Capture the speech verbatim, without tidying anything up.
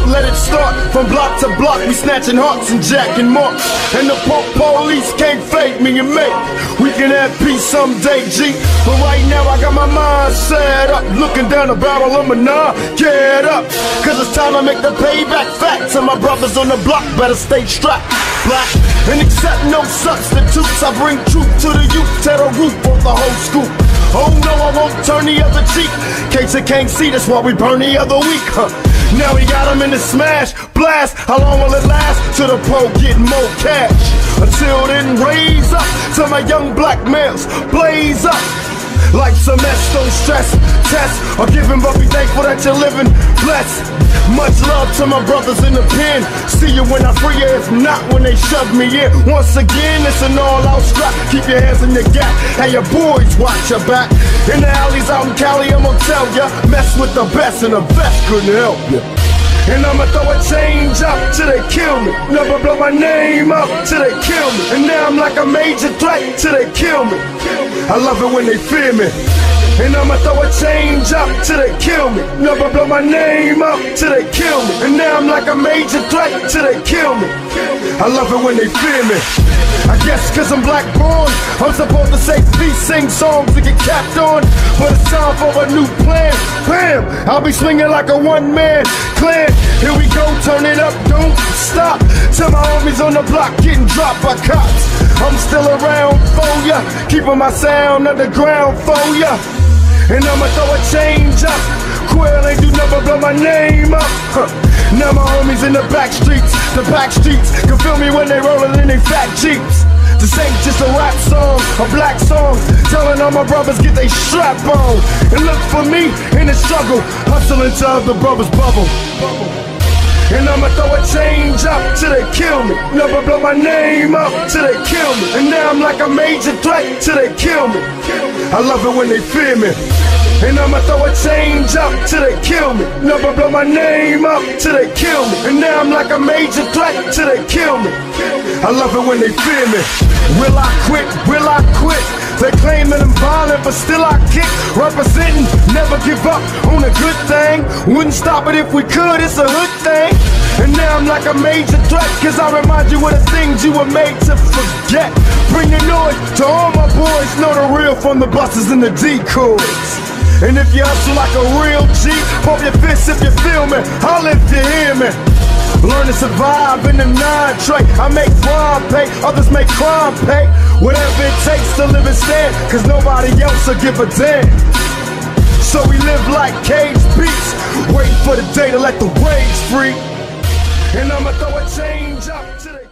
let it start. From block to block, we snatching hearts and jacking marks. And the punk police can't fake me and me. We can have peace someday, G. But right now I got my mind set up, looking down the barrel of my nine. Get up, cause it's time to make the payback fat. So my brothers on the block better stay strapped. Black and accept no substitutes. I bring truth to the youth, tear the roof off the whole scoop. Oh no, I won't turn the other cheek. Case you can't see, that's why we burn the other week, huh? Now we got them in the smash, blast. How long will it last? Till the pro get more cash. Until then, raise up to my young black males, blaze up. Like some S, don't stress, test, or give him, but be thankful that you're living blessed. Much love to my brothers in the pen. See you when I free you, if not when they shove me in. Once again, it's an all-out strap. Keep your hands in your gap, and your boys watch your back. In the alleys out in Cali, I'm gonna tell ya, mess with the best, and the best couldn't help ya. And I'ma throw a change up till they kill me. Never blow my name up till they kill me. And now I'm like a major threat till they kill me. I love it when they fear me. And I'ma throw a change up till they kill me. Never blow my name up till they kill me. And now I'm like a major threat till they kill me. I love it when they fear me. I guess cause I'm black born, I'm supposed to say peace, sing songs to get capped on. But it's time for a new plan. Bam! I'll be swinging like a one-man clan. Here we go, turn it up, don't stop. Till my homies on the block getting dropped by cops. I'm still around for ya, keeping my sound underground for ya. And I'ma throw a change up. Quill ain't do never blow my name up, huh. Now my homies in the back streets, the back streets can feel me when they rollin' in they fat Jeeps. This ain't just a rap song, a black song, telling all my brothers get they strap on. And look for me in the struggle, hustling to other brothers' bubble. And I'ma throw a change up till they kill me. Never blow my name up till they kill me. And now I'm like a major threat till they kill me. I love it when they fear me. And I'ma throw a change up till they kill me. Never blow my name up till they kill me. And now I'm like a major threat till they kill me. I love it when they fear me. Will I quit? Will I quit? They claim that I'm violent, but still I kick. Representing, never give up on a good thing. Wouldn't stop it if we could, it's a hood thing. And now I'm like a major threat, cause I remind you of the things you were made to forget. Bring the noise to all my boys, know the real from the buses and the decoys. And if you hustle like a real G, pump your fists if you feel me, holler if you hear me. Learn to survive in the nine tray. I make rhyme pay, others make crime pay. Whatever it takes to live and stand, cause nobody else will give a damn. So we live like cage beats, waiting for the day to let the waves free. And I'ma throw a change up to the